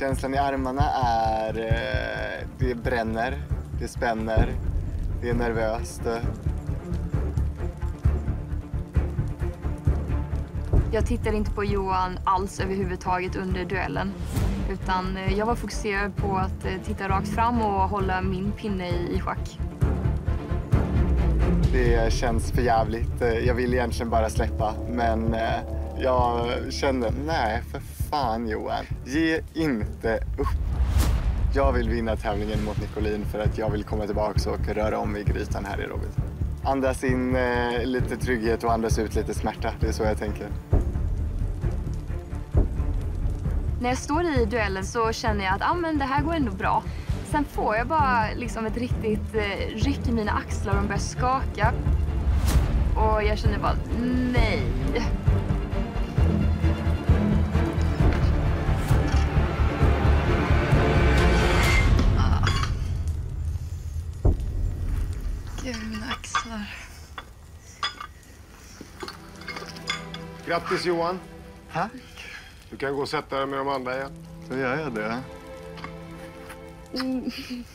Känslan i armarna är... det bränner, det spänner, det är nervöst. Jag tittade inte på Johan alls överhuvudtaget under duellen. Utan jag var fokuserad på att titta rakt fram och hålla min pinne i schack. Det känns för jävligt. Jag vill egentligen bara släppa, men jag kände, nej för fan Johan, ge inte upp. Jag vill vinna tävlingen mot Nicolin för att jag vill komma tillbaka och röra om i grytan här i Robit. Andas in lite trygghet och andas ut lite smärta, det är så jag tänker. När jag står i duellen så känner jag att men det här går ändå bra. Sen får jag bara liksom ett riktigt ryck i mina axlar och de börjar skaka. Och jag känner bara, nej. Gud, mina axlar. Grattis Johan. Tack. Du kan gå och sätta dig med de andra igen. Så gör jag det.